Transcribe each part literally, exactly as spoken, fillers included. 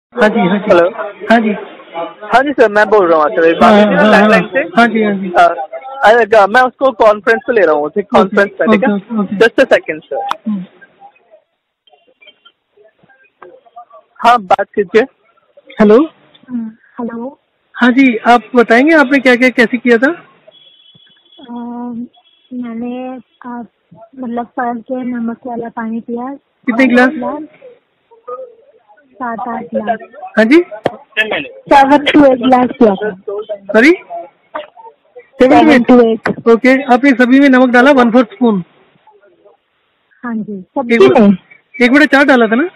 हाँ जी हाँ जी हेलो। हाँ जी हाँ जी सर, मैं बोल रहा हूँ सर हाँ हाँ लैंडलाइन से। हाँ जी हाँ जी हाँ, अरे, मैं उसको कॉन्फ्रेंस पे ले रहा हूँ, ठीक ओके कॉन्फ्रेंस पे, ठीक ओके है। Okay okay just a second sir. Hmm, हाँ, बात कीजिए। Hello hello. हाँ जी, आप बताएंगे आपने क्या क्या कैसे किया था? मैंने आप मतलब फल के नमक वाला पानी पिया। कितने सात गिलास? गिलास सात आठ गिलास हाँ जी सेवन टू एट गिलास पिया था। Sorry seven two seven eight two eight okay. आपने सभी में नमक डाला वन फोर्थ स्पून? हाँ जी, एक सब्जी में। बड़े एक बड़े चार डाला था ना?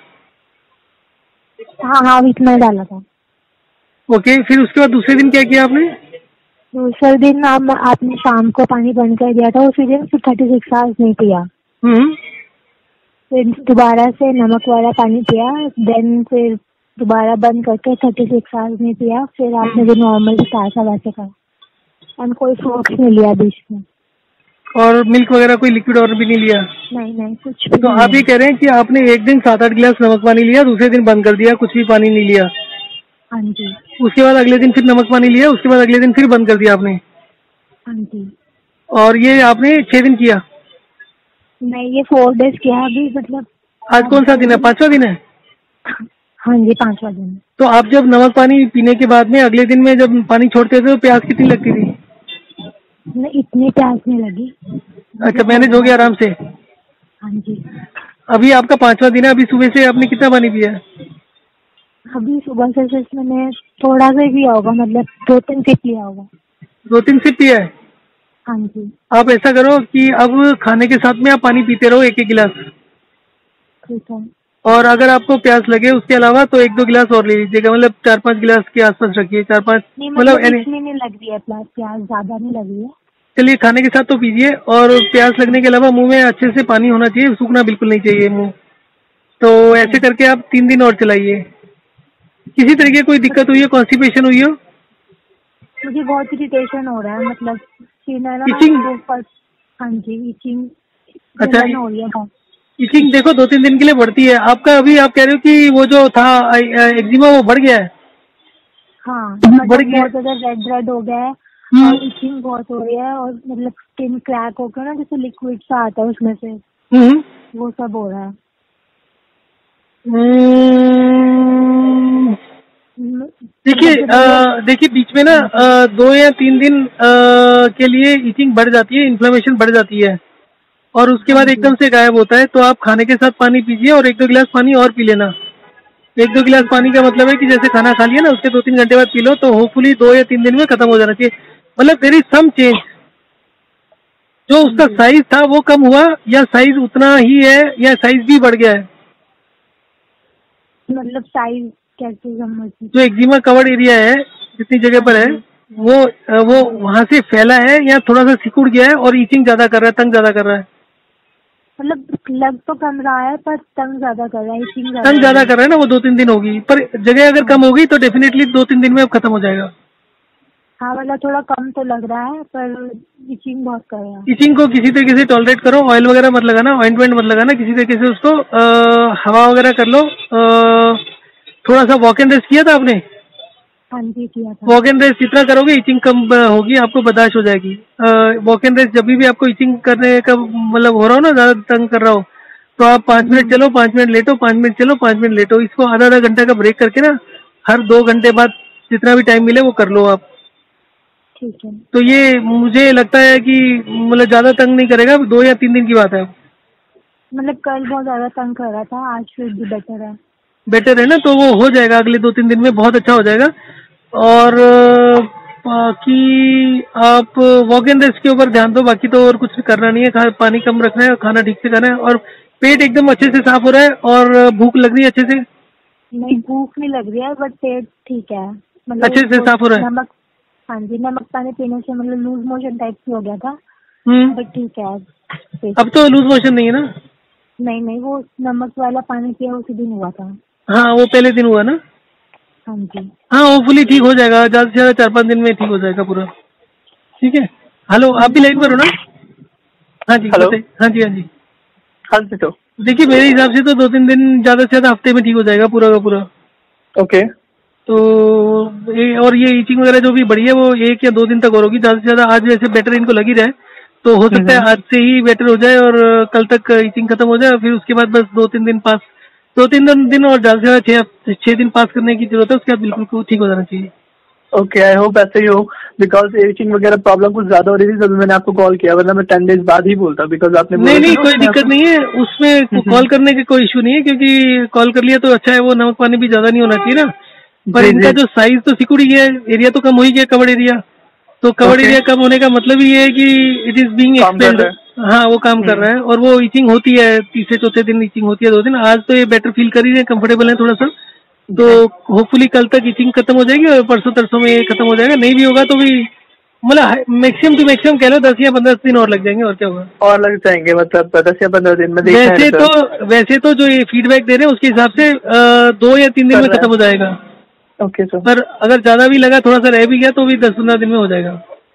हाँ हाँ, इतना ही डाला था। ओके, फिर उसके बाद दूसरे दिन क्या किया आपने? दूसरे दिन आप आपने शाम को पानी बंद कर दिया था, उसी दिन फिर थर्टी सिक्स आवर्स नहीं पिया। हम्म फिर दोबारा से नमक वाला पानी पिया, देन फिर दोबारा बंद करके थर्टी सिक्स आवर्स नहीं पिया। फिर आपने जो नॉर्मल बताया था वैसे करा, एंड कोई फ्रूट्स नहीं लिया बीच में। और मिल्क वगैरह कोई लिक्विड और भी नहीं लिया? नहीं नहीं, कुछ भी तो नहीं आप ये लिया। कह रहे हैं कि आपने एक दिन सात आठ गिलास नमक पानी लिया, दूसरे दिन बंद कर दिया, कुछ भी पानी नहीं लिया, हाँ जी उसके बाद अगले दिन फिर नमक पानी लिया, उसके बाद अगले दिन फिर बंद कर दिया आपने, हाँ जी। और ये आपने छह दिन किया? नहीं, ये फोर डेज किया अभी, मतलब आज कौन सा दिन है? पांचवा दिन है? हाँ जी, पांचवा दिन। तो आप जब नमक पानी पीने के बाद में अगले दिन में जब पानी छोड़ते थे तो प्यास कितनी लगती थी? नहीं, इतनी प्यास नहीं लगी। अच्छा, मैनेज हो गया आराम से? हाँ जी। अभी आपका पांचवा दिन है, अभी सुबह से आपने कितना पानी पिया है? अभी सुबह से सिर्फ मैंने थोड़ा सा ही पिया होगा, मतलब दो तीन सिप लिया होगा। दो तीन सिप पिया है? हाँ जी आप ऐसा करो कि अब खाने के साथ में आप पानी पीते रहो एक एक गिलास, ठीक है। और अगर आपको प्यास लगे उसके अलावा तो एक दो गिलास और ले लीजिएगा, मतलब चार पांच गिलास के आसपास रखिए, चार पांच नहीं, मतलब मतलब यानी। इतनी नहीं लग रही है प्यास, प्यास ज्यादा नहीं लग रही है। चलिए, खाने के साथ तो पीजिए, और प्यास लगने के अलावा मुंह में अच्छे से पानी होना चाहिए, सूखना बिल्कुल नहीं चाहिए मुंह। तो ऐसे करके आप तीन दिन और चलाइए। किसी तरीके की कोई दिक्कत हुई है, कॉन्स्टिपेशन हुई हो? मुझे बहुत इरिटेशन हो रहा है, मतलब सीना ना इचिंग? वो फर्स्ट। हाँ जी, इचिंग अच्छा, जलन हो रही है बहुत। इचिंग देखो दो तीन दिन के लिए बढ़ती है आपका। अभी आप कह रहे हो कि वो जो था एक्जिमा वो बढ़ गया है? हाँ, बढ़ मतलब गया? बहुत ज्यादा रेड रेड हो गया है, हम्म और इचिंग बहुत हो रही है, और मतलब स्किन क्रैक हो गया ना, जैसे लिक्विड सा आता है उसमें से, हम्म वो सब हो रहा है। हम्म। म- देखिए मतलब जब मुझे। अ, देखिए बीच में ना हाँ जी अ, दो या तीन दिन अ, के लिए ईचिंग बढ़ जाती है, इन्फ्लेमेशन बढ़ जाती है, और उसके हाँ बाद जी, एकदम से गायब होता है। तो आप खाने के साथ पानी पीजिए, और एक दो गिलास पानी और पी लेना। एक दो गिलास ठीक है। पानी का मतलब है कि जैसे खाना खा लिया ना, उसके दो तीन घंटे बाद पी लो, तो होपफुली दो या तीन दिन में खत्म हो जाना चाहिए। मतलब देयर इज सम चेंज। जो हाँ उसका जी, साइज था वो कम हुआ, या साइज उतना ही है, या साइज भी बढ़ गया है? मतलब साइज कैसे समझ। जो एक्जिमा कवर्ड एरिया है, जितनी जगह हाँ पर है, जी वो हाँ वो जी, वहां से फैला है, या थोड़ा सा सिकुड़ गया है और ईचिंग ज्यादा कर रहा है, तंग ज्यादा कर रहा है? मतलब लग तो कम रहा है, पर तंग ज्यादा कर रहा है, इचिंग ज्यादा तंग हो ज्यादा रही है। कर रहा है ना, वो दो तीन दिन होगी, पर जगह अगर हाँ कम होगी तो डेफिनेटली दो तीन दिन में अब खत्म हो जाएगा। हाँ, मतलब थोड़ा कम तो लग रहा है, पर इचिंग बहुत कर रहा है। ईचिंग को किसी तरीके से टॉलरेट करो, ऑयल वगैरह मत लगाना, ऑइंटमेंट मत लगाना, किसी तरीके से उसको आ, हवा वगैरह कर लो। आ, थोड़ा सा वॉक एंड रेस्ट किया था आपने? हाँ जी, किया था। वॉक एंड रेस्ट जितना करोगे ईचिंग कम अ, होगी, आपको बर्दाश्त हो जाएगी। वॉक एंड रेस्ट जब भी आपको ईचिंग करने का मतलब हो रहा हो ना, ज्यादा तंग कर रहा हो, तो आप पाँच मिनट हम्म, चलो, पाँच मिनट लेटो, पाँच मिनट चलो, पाँच मिनट लेटो, इसको आधा आधा घंटा का ब्रेक करके ना, हर दो घंटे बाद जितना भी टाइम मिले वो कर लो आप। ठीक है। तो ये मुझे लगता है कि मतलब ज्यादा तंग नहीं करेगा, दो या तीन दिन की बात है। मतलब कल बहुत ज्यादा तंग कर रहा था, आज फिर भी बेटर है। बेटर है ना, तो वो हो जाएगा अगले दो तीन दिन में, बहुत अच्छा हो जाएगा। और अ, बाकी आप वॉक एंड रेस्ट के ऊपर ध्यान दो, बाकी तो और कुछ करना नहीं है। खा, पानी कम रखना है, खाना ठीक से खाना है, और पेट एकदम अच्छे से साफ हो रहा है, और भूख लग रही है अच्छे से? नहीं, भूख नहीं लग रही है, बट पेट ठीक है, अच्छे मतलब से वो साफ हो रहा है? नमक। हाँ जी, नमक पानी पीने से मतलब लूज मोशन टाइप की हो गया था, हम्म बट ठीक है अब पेट। अब तो लूज मोशन नहीं है ना? नहीं नहीं, वो नमक वाला पानी पिया उसी दिन हुआ था। हाँ, वो पहले दिन हुआ ना? हाँ जी। हाँ, होपफुली ठीक हो जाएगा, ज्यादा से ज्यादा चार पांच दिन में ठीक हो जाएगा पूरा। ठीक है। हेलो, आप भी लाइन पर हो ना? हाँ जी हेलो। बताइए। हाँ जी हाँ जी। हाँ जी, तो देखिए मेरे हिसाब से तो दो तीन दिन, ज्यादा से ज्यादा हफ्ते में ठीक हो जाएगा पूरा का पूरा। ओके तो ये और ये ईचिंग वगैरह जो भी बढ़ी है वो एक या दो दिन तक और होगी, ज्यादा से ज्यादा आज वैसे बेटर इनको लगी रहे, तो हो सकता है आज से ही बेटर हो जाए और कल तक ईचिंग खत्म हो जाए। फिर उसके बाद बस दो तीन दिन पास दो तीन दिन और ज्यादा से ज्यादा छह छह दिन पास करने की जरूरत है, उसके बाद बिल्कुल ठीक हो जाना चाहिए। ओके, आई होप ऐसे ही हो, बिकॉज एचिंग वगैरह प्रॉब्लम कुछ ज्यादा हो रही थी तभी मैंने आपको कॉल किया, वरना मैं टेन डेज बाद ही बोलता, बिकॉज आपने नहीं नहीं कोई दिक्कत नहीं है उसमें, कॉल करने की कोई इशू नहीं है, क्योंकि कॉल कर लिया तो अच्छा है, वो नमक पानी भी ज्यादा नहीं होना चाहिए ना। पर इनका जो साइज तो सिकुड़ गया है, एरिया तो कम हो ही गया कवर एरिया, तो कवर एरिया कम होने का मतलब ये है कि इट इज बीइंग एक्सपेल्ड। हाँ वो काम कर रहा है और वो ईचिंग होती है, तीसरे चौथे दिन ईचिंग होती है, दो दिन। आज तो ये बेटर फील कर ही रहे, कंफर्टेबल है थोड़ा सा, तो होपफुली कल तक ईचिंग खत्म हो जाएगी और परसों तरसों में ये खत्म हो जाएगा। नहीं भी होगा तो भी मतलब मैक्सिमम टू मैक्सिमम कह लो दस या पंद्रह दिन और लग जाएंगे, और क्या होगा, और लग जाएंगे, मतलब दस या पंद्रह दिन में। वैसे तो वैसे तो जो ये फीडबैक दे रहे हैं उसके हिसाब से आ, दो या तीन दिन में खत्म हो जाएगा। ओके सर, पर अगर ज्यादा भी लगा, थोड़ा सा रह भी गया, तो भी दस पंद्रह दिन में हो जाएगा।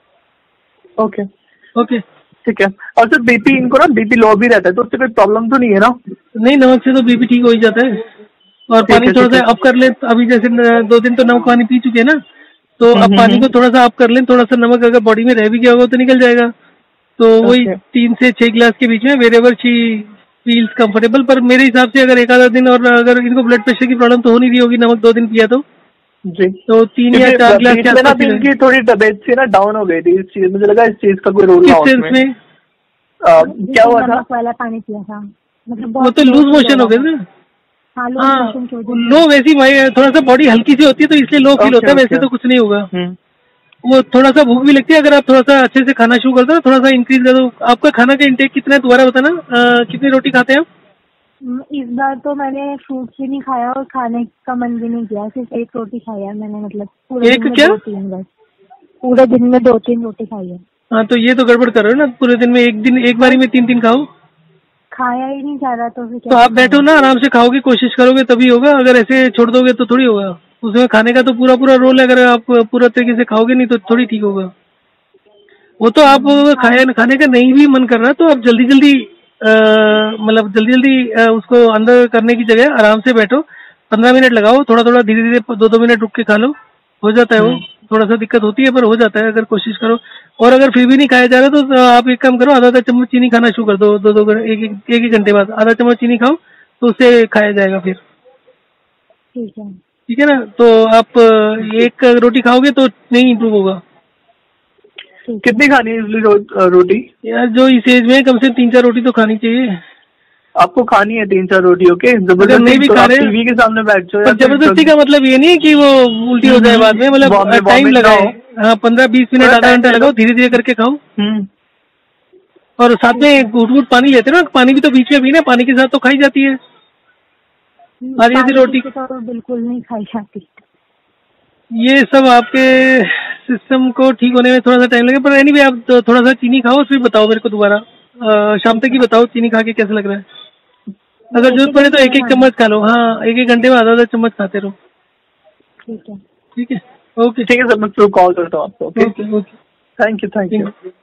ओके ओके ठीक है। और सर बीपी इनको ना बीपी लो भी रहता है, तो उससे कोई प्रॉब्लम तो नहीं है ना? नहीं, नमक से तो बीपी ठीक हो ही जाता है। और पानी थोड़ा सा अप कर ले, अभी जैसे दो दिन तो नमक पानी पी चुके हैं ना, तो अब पानी को थोड़ा सा अप कर लें, थोड़ा सा नमक अगर बॉडी में रह भी गया होगा तो निकल जाएगा। तो वही तीन से छह गिलास के बीच में वेरेवर शी फील्स कंफर्टेबल। पर मेरे हिसाब से अगर एक आधा दिन, और अगर इनको ब्लड प्रेशर की प्रॉब्लम तो हो नहीं रही होगी, नमक दो दिन पिया तो जी, तो तीन या चार गिलास के आसपास इनकी थोड़ी तबीयत से ना डाउन हो गई थी, इस चीज मुझे लगा इस चीज का कोई रोल किस सेंस में क्या हुआ था? वाला पानी पिया था, मतलब वो तो लूज मोशन हो गए ना। हाँ लो वैसी थोड़ा सा बॉडी हल्की सी होती है तो इसलिए लो फील होता है, वैसे तो कुछ नहीं होगा। वो थोड़ा सा भूख भी लगती है, अगर आप थोड़ा सा अच्छे से खाना शुरू कर दो, थोड़ा सा इंक्रीज कर दो। आपका खाना का इंटेक कितना है दोबारा बताना, कितनी रोटी खाते हैं आप? इस बार तो मैंने फ्रूट भी नहीं खाया और खाने का मन भी नहीं किया, सिर्फ एक रोटी खाई है मैंने, मतलब पूरे एक दिन में क्या दो तीन बस पूरे दिन में दो तीन रोटी खाई है। हाँ तो ये तो गड़बड़ कर रहे हो ना, पूरे दिन में एक दिन एक बारी में तीन तीन खाओ, खाया ही नहीं जा रहा तो फिर तो आप बैठो ना, आराम से खाओगे, कोशिश करोगे तभी होगा, अगर ऐसे छोड़ दोगे तो थोड़ी होगा। उसमें खाने का तो पूरा पूरा रोल है, अगर आप पूरा तरीके से खाओगे नहीं तो थोड़ी ठीक होगा। वो तो आप खाया खाने का नहीं भी मन कर रहा तो आप जल्दी जल्दी मतलब जल्दी जल्दी उसको अंदर करने की जगह आराम से बैठो, पंद्रह मिनट लगाओ, थोड़ा थोड़ा धीरे धीरे दो दो मिनट रुक के खा लो, हो जाता है। वो थोड़ा सा दिक्कत होती है पर हो जाता है अगर कोशिश करो। और अगर फिर भी नहीं खाया जा रहा तो आप एक काम करो, आधा आधा चम्मच चीनी खाना शुरू कर दो, दो दो एक एक एक घंटे बाद आधा चम्मच चीनी खाओ तो उससे खाया जाएगा फिर। ठीक है ठीक है ना, तो आप एक रोटी खाओगे तो नहीं इम्प्रूव होगा। कितनी खानी है इसलिए रो, रोटी? यार जो इस एज में कम से कम तीन चार रोटी तो खानी चाहिए। आपको खानी है तीन चार रोटी? ओके, जबरदस्ती नहीं भी तो खा रहे टीवी के सामने बैठ जाओ। जबरदस्ती का मतलब ये नहीं है कि वो उल्टी हो जाए बाद में, मतलब टाइम लगाओ, हाँ पंद्रह बीस मिनट आधा घंटा लगाओ, धीरे धीरे करके खाओ। और साथ में घूट घूट पानी लेते ना, पानी भी तो बीच में पीना, पानी के साथ तो खाई जाती है आधी आधी रोटी। तो बिल्कुल नहीं खाई जाती। ये सब आपके सिस्टम को ठीक होने में थोड़ा सा टाइम लगे, पर एनीवे आप तो थोड़ा सा चीनी खाओ, फिर बताओ मेरे को दोबारा, शाम तक ही बताओ चीनी खा के कैसा लग रहा है। अगर जरूरत पड़े तो एक एक चम्मच खा लो, हाँ एक एक घंटे में आधा आधा चम्मच खाते रहो। ठीक है ठीक है, ओके ठीक है सर, मैं कॉल करता हूँ आपको। Okay okay okay, thank you thank you.